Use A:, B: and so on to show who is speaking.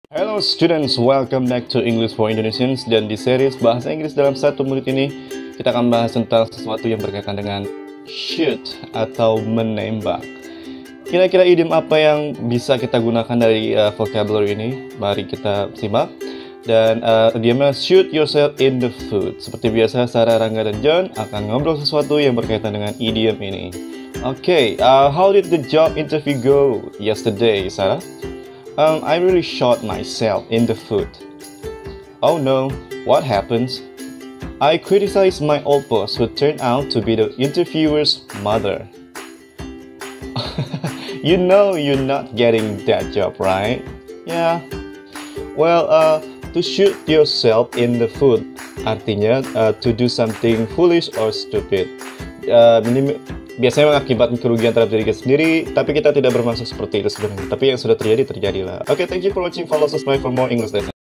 A: Hello students, welcome back to English for Indonesians. Dan di series Bahasa Inggris dalam 1 menit ini, kita akan bahas tentang sesuatu yang berkaitan dengan shoot atau menembak. Kira-kira idiom apa yang bisa kita gunakan dari vocabulary ini? Mari kita simak. Dan idiomnya shoot yourself in the foot. Seperti biasa, Sarah, Rangga, dan John akan ngobrol sesuatu yang berkaitan dengan idiom ini. Okay, how did the job interview go yesterday, Sarah? I really shot myself in the foot. Oh no, what happens? I criticized my old boss who turned out to be the interviewer's mother. You know you're not getting that job, right? Yeah. Well, to shoot yourself in the foot artinya to do something foolish or stupid. Ini biasanya mengakibatkan kerugian terhadap diri kita sendiri, tapi kita tidak bermaksud seperti itu sebenarnya. Tapi yang sudah terjadi, terjadilah. Okay, thank you for watching. Follow, subscribe for more English lesson.